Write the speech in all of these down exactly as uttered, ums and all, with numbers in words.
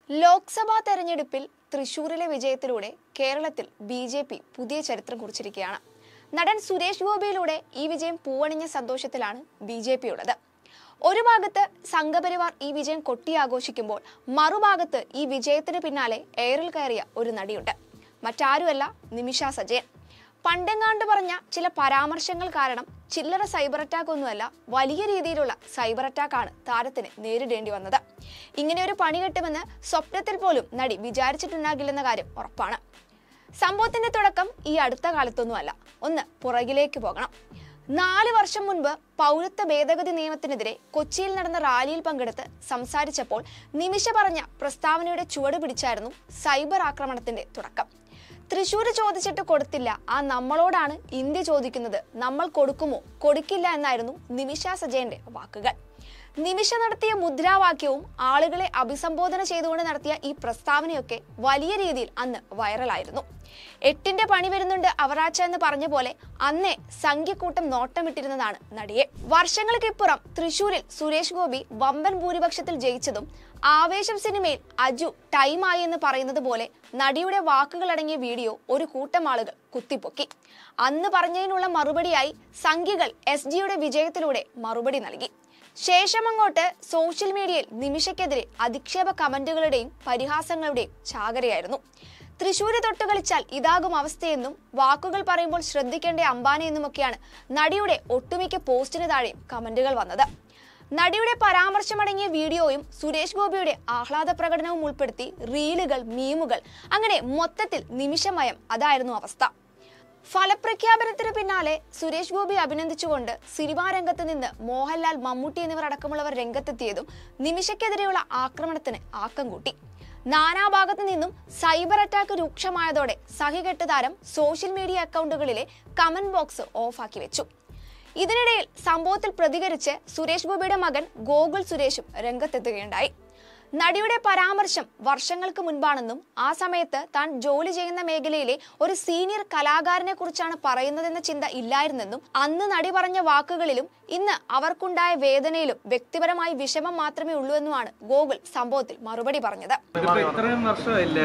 ലോക്സഭാ തെരഞ്ഞെടുപ്പിൽ തൃശൂരിലെ വിജയത്തിലൂടെ കേരളത്തിൽ ബി ജെ പി പുതിയ ചരിത്രം കുറിച്ചിരിക്കുകയാണ്. നടൻ സുരേഷ് ഗോപിയിലൂടെ ഈ വിജയം പൂവണിഞ്ഞ സന്തോഷത്തിലാണ് ബി ജെ പി ഉള്ളത്. ഒരു ഭാഗത്ത് സംഘപരിവാർ ഈ വിജയം കൊട്ടിയാഘോഷിക്കുമ്പോൾ മറുഭാഗത്ത് ഈ വിജയത്തിന് പിന്നാലെ എയറിൽ കയറിയ ഒരു നടിയുണ്ട്. മറ്റാരുമല്ല, നിമിഷ സജയൻ. പണ്ടെങ്ങാണ്ട് പറഞ്ഞ ചില പരാമർശങ്ങൾ കാരണം ചില്ലറ സൈബർ അറ്റാക്ക് ഒന്നുമല്ല, വലിയ രീതിയിലുള്ള സൈബർ അറ്റാക്കാണ് താരത്തിന് നേരിടേണ്ടി വന്നത്. ഇങ്ങനെ ഒരു പണി കിട്ടുമെന്ന് സ്വപ്നത്തിൽ പോലും നടി വിചാരിച്ചിട്ടുണ്ടാകില്ലെന്ന കാര്യം ഉറപ്പാണ്. സംഭവത്തിന്റെ തുടക്കം ഈ അടുത്ത കാലത്തൊന്നുമല്ല. ഒന്ന് പുറകിലേക്ക് പോകണം. നാല് വർഷം മുൻപ് പൗരത്വ ഭേദഗതി നിയമത്തിനെതിരെ കൊച്ചിയിൽ നടന്ന റാലിയിൽ പങ്കെടുത്ത് സംസാരിച്ചപ്പോൾ നിമിഷ പറഞ്ഞ പ്രസ്താവനയുടെ ചുവട് പിടിച്ചായിരുന്നു സൈബർ ആക്രമണത്തിന്റെ തുടക്കം. തൃശ്ശൂര് ചോദിച്ചിട്ട് കൊടുത്തില്ല, ആ നമ്മളോടാണ് ഇന്ത്യ ചോദിക്കുന്നത്, നമ്മൾ കൊടുക്കുമോ കൊടുക്കില്ല എന്നായിരുന്നു നിമിഷ സജയന്റെ വാക്കുകൾ. നിമിഷ നടത്തിയ മുദ്രാവാക്യവും ആളുകളെ അഭിസംബോധന ചെയ്തുകൊണ്ട് നടത്തിയ ഈ പ്രസ്താവനയൊക്കെ വലിയ രീതിയിൽ അന്ന് വൈറലായിരുന്നു. എട്ടിന്റെ പണി വരുന്നുണ്ട് അവറാച്ച എന്ന് പറഞ്ഞ പോലെ അന്നേ സംഖ്യക്കൂട്ടം നോട്ടമിട്ടിരുന്നതാണ് നടിയെ. വർഷങ്ങൾക്കിപ്പുറം തൃശൂരിൽ സുരേഷ് ഗോപി വമ്പൻ ഭൂരിപക്ഷത്തിൽ ജയിച്ചതും ആവേശം സിനിമയിൽ അജു ടൈമായി എന്ന് പറയുന്നത് പോലെ നടിയുടെ വാക്കുകൾ അടങ്ങിയ വീഡിയോ ഒരു കൂട്ടം ആളുകൾ കുത്തിപ്പൊക്കി. അന്ന് പറഞ്ഞതിനുള്ള മറുപടിയായി സംഖ്യകൾ എസ് ജിയുടെ വിജയത്തിലൂടെ മറുപടി നൽകി. ശേഷം അങ്ങോട്ട് സോഷ്യൽ മീഡിയയിൽ നിമിഷയ്ക്കെതിരെ അധിക്ഷേപ കമന്റുകളുടെയും പരിഹാസങ്ങളുടെയും ചാകരയായിരുന്നു. തൃശ്ശൂര് തൊട്ട് കളിച്ചാൽ ഇതാകും അവസ്ഥയെന്നും വാക്കുകൾ പറയുമ്പോൾ ശ്രദ്ധിക്കേണ്ട അംബാനി എന്നുമൊക്കെയാണ് നടിയുടെ ഒട്ടുമിക്ക പോസ്റ്റിന് താഴെയും കമന്റുകൾ വന്നത്. നടിയുടെ പരാമർശമടങ്ങിയ വീഡിയോയും സുരേഷ് ഗോപിയുടെ ആഹ്ലാദ പ്രകടനവും ഉൾപ്പെടുത്തി റീലുകൾ, മീമുകൾ, അങ്ങനെ മൊത്തത്തിൽ നിമിഷമയം അതായിരുന്നു അവസ്ഥ. ഫലപ്രഖ്യാപനത്തിന് പിന്നാലെ സുരേഷ് ഗോപി അഭിനന്ദിച്ചുകൊണ്ട് സിനിമാ രംഗത്ത് നിന്ന് മോഹൻലാൽ, മമ്മൂട്ടി എന്നിവർ അടക്കമുള്ളവർ രംഗത്തെത്തിയതും നിമിഷയ്ക്കെതിരെയുള്ള ആക്രമണത്തിന് ആക്കം കൂട്ടി. നാനാഭാഗത്തു നിന്നും സൈബർ അറ്റാക്ക് രൂക്ഷമായതോടെ സഹികെട്ട് താരം സോഷ്യൽ മീഡിയ അക്കൗണ്ടുകളിലെ കമന്റ് ബോക്സ് ഓഫാക്കി വെച്ചു. ഇതിനിടയിൽ സംഭവത്തിൽ പ്രതികരിച്ച് സുരേഷ് ഗോപിയുടെ മകൻ ഗോകുൽ സുരേഷും രംഗത്തെത്തുകയുണ്ടായി. നടിയുടെ പരാമർശം വർഷങ്ങൾക്ക് മുൻപാണെന്നും ആ സമയത്ത് താൻ ജോലി ചെയ്യുന്ന മേഖലയിലെ ഒരു സീനിയർ കലാകാരനെ കുറിച്ചാണ് പറയുന്നതെന്ന ചിന്ത ഇല്ലായിരുന്നെന്നും അന്ന് നടി പറഞ്ഞ വാക്കുകളിലും ഇന്ന് അവർക്കുണ്ടായ വേദനയിലും വ്യക്തിപരമായി വിഷമം മാത്രമേ ഉള്ളൂ എന്നുമാണ് ഗോകുൽ സംഭവത്തിൽ മറുപടി പറഞ്ഞത്. ഇത്രയും വർഷമില്ല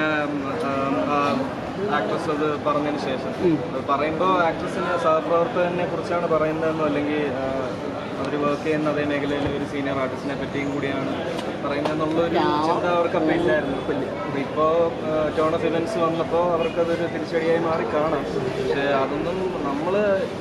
ആക്ട്രസ് അത് പറഞ്ഞതിന് ശേഷം പറയുമ്പോൾ ആക്ട്രസിന് സഹപ്രവർത്തകനെ കുറിച്ചാണ് പറയുന്നതെന്നോ അല്ലെങ്കിൽ അവർ വർക്ക് ചെയ്യുന്ന അതേ മേഖലയിൽ ഒരു സീനിയർ ആർട്ടിസ്റ്റിനെ പറ്റിയും കൂടിയാണ് പറയുന്നതെന്നുള്ളൊരു ചിന്ത അവർക്കപ്പം ഇല്ലായിരുന്നു. ഇപ്പോൾ ടേൺ ഓഫ് ഇവൻറ്റ്സ് വന്നപ്പോൾ അവർക്കതൊരു തിരിച്ചടിയായി മാറി കാണാം. പക്ഷേ അതൊന്നും നമ്മൾ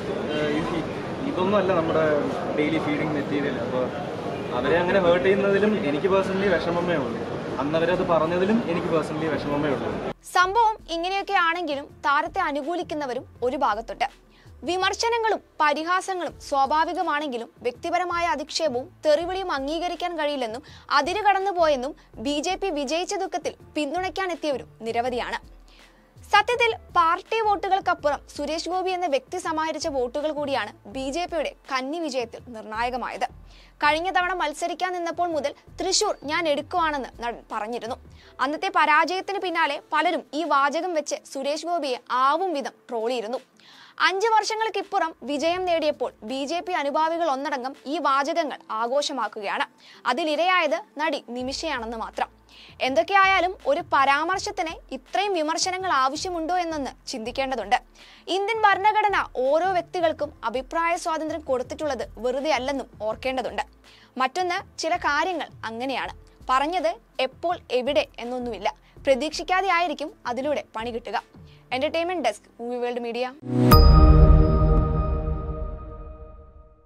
ഇതൊന്നും അല്ല നമ്മുടെ ഡെയിലി ഫീഡിങ് മെറ്റീരിയൽ. അപ്പോൾ അവരെ അങ്ങനെ ഹേർട്ട് ചെയ്യുന്നതിലും എനിക്ക് പേഴ്സണലി വിഷമമേ ഉള്ളൂ. അന്നവരത് പറഞ്ഞതിലും എനിക്ക് പേഴ്സണലി വിഷമമേ ഉള്ളൂ. സംഭവം ഇങ്ങനെയൊക്കെ ആണെങ്കിലും താരത്തെ അനുകൂലിക്കുന്നവരും ഒരു ഭാഗത്തുണ്ട്. വിമർശനങ്ങളും പരിഹാസങ്ങളും സ്വാഭാവികമാണെങ്കിലും വ്യക്തിപരമായ അധിക്ഷേപവും തെറിവിളിയും അംഗീകരിക്കാൻ കഴിയില്ലെന്നും അതിര് കടന്നുപോയെന്നും ബി ജെ പി വിജയിച്ച ദുഃഖത്തിൽ പിന്തുണയ്ക്കാനെത്തിയവരും നിരവധിയാണ്. സത്യത്തിൽ പാർട്ടി വോട്ടുകൾക്കപ്പുറം സുരേഷ് ഗോപി എന്ന വ്യക്തി സമാഹരിച്ച വോട്ടുകൾ കൂടിയാണ് ബി ജെ പിയുടെ കന്നി വിജയത്തിൽ നിർണായകമായത്. കഴിഞ്ഞ തവണ മത്സരിക്കാൻ നിന്നപ്പോൾ മുതൽ തൃശൂർ ഞാൻ എടുക്കുവാണെന്ന് നടൻ പറഞ്ഞിരുന്നു. അന്നത്തെ പരാജയത്തിന് പിന്നാലെ പലരും ഈ വാചകം വെച്ച് സുരേഷ് ഗോപിയെ ആവും വിധം ട്രോളിയിരുന്നു. അഞ്ചു വർഷങ്ങൾക്കിപ്പുറം വിജയം നേടിയപ്പോൾ ബി ജെ പി അനുഭാവികൾ ഒന്നടങ്കം ഈ വാചകങ്ങൾ ആഘോഷമാക്കുകയാണ്. അതിലിരയായത് നടി നിമിഷയാണെന്ന് മാത്രം. എന്തൊക്കെയായാലും ഒരു പരാമർശത്തിന് ഇത്രയും വിമർശനങ്ങൾ ആവശ്യമുണ്ടോ എന്നൊന്ന് ചിന്തിക്കേണ്ടതുണ്ട്. ഇന്ത്യൻ ഭരണഘടന ഓരോ വ്യക്തികൾക്കും അഭിപ്രായ സ്വാതന്ത്ര്യം കൊടുത്തിട്ടുള്ളത് വെറുതെ അല്ലെന്നും ഓർക്കേണ്ടതുണ്ട്. മറ്റൊന്ന്, ചില കാര്യങ്ങൾ അങ്ങനെയാണ്. പറഞ്ഞത് എപ്പോൾ എവിടെ എന്നൊന്നുമില്ല. പ്രതീക്ഷിക്കാതെ ആയിരിക്കും അതിലൂടെ പണി കിട്ടുക. Entertainment desk, movie world media.